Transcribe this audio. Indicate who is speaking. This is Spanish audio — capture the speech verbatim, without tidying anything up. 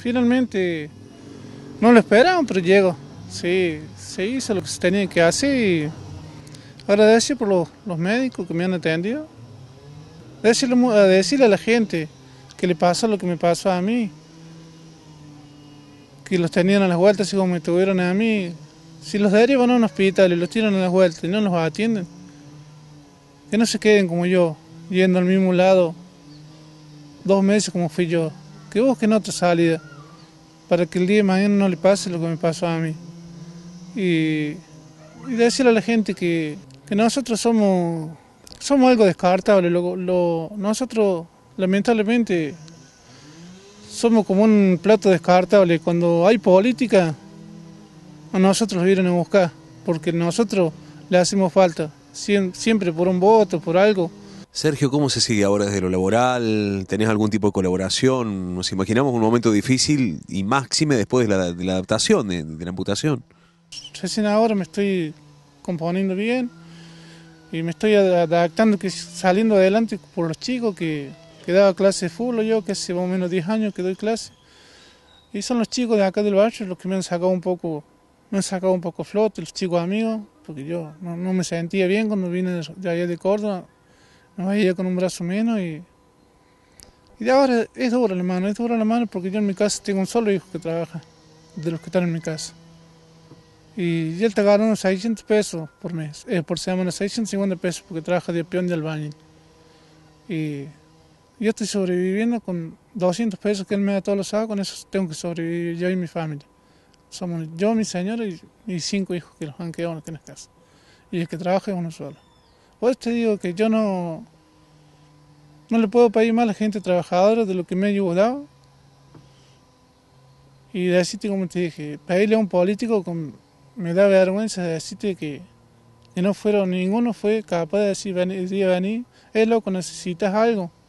Speaker 1: finalmente no lo esperaban, pero llegó. Sí, se hizo lo que se tenía que hacer y agradecer por los, los médicos que me han atendido. Decirle, mu- a decirle a la gente que le pasó lo que me pasó a mí, que los tenían a las vueltas así como me tuvieron a mí. Si los derivan a un hospital y los tiran a las vueltas y no los atienden, que no se queden como yo, yendo al mismo lado dos meses como fui yo. Que busquen otra salida para que el día de mañana no le pase lo que me pasó a mí. Y, y decirle a la gente que, que nosotros somos, somos algo descartable. Lo, lo- nosotros, lamentablemente, somos como un plato descartable. Cuando hay política, a nosotros nos vienen a buscar, porque nosotros le hacemos falta, siem- siempre por un voto, por algo.
Speaker 2: Sergio, ¿cómo se sigue ahora desde lo laboral? ¿Tenés algún tipo de colaboración? Nos imaginamos un momento difícil y máxime después de la, de la adaptación, de, de la amputación.
Speaker 1: Recién ahora me estoy componiendo bien y me estoy ad- adaptando, que saliendo adelante por los chicos que, que daba clase de fútbol, yo que hace más o menos diez años que doy clase. Y son los chicos de acá del barrio los que me han sacado un poco, me han sacado un poco a flote, los chicos amigos, porque yo no, no me sentía bien cuando vine de de allá de Córdoba, me veía con un brazo menos y, y de ahora es dura la mano, es dura la mano porque yo en mi casa tengo un solo hijo que trabaja, de los que están en mi casa. Y él te gana unos seiscientos pesos por mes, eh, por semana, seiscientos cincuenta pesos porque trabaja de peón de albañil. Y yo estoy sobreviviendo con doscientos pesos que él me da todos los sábados, con eso tengo que sobrevivir yo y mi familia. Somos yo, mi señora y, y cinco hijos que los han quedado aquí en la casa. Y el que trabaja es uno solo. Pues te digo que yo no, no le puedo pedir más a la gente trabajadora de lo que me ha ayudado. Y decirte, como te dije, pedirle a un político con, me da vergüenza decirte que, que no fueron, ninguno fue capaz de decir, vení, vení, es loco, necesitas algo.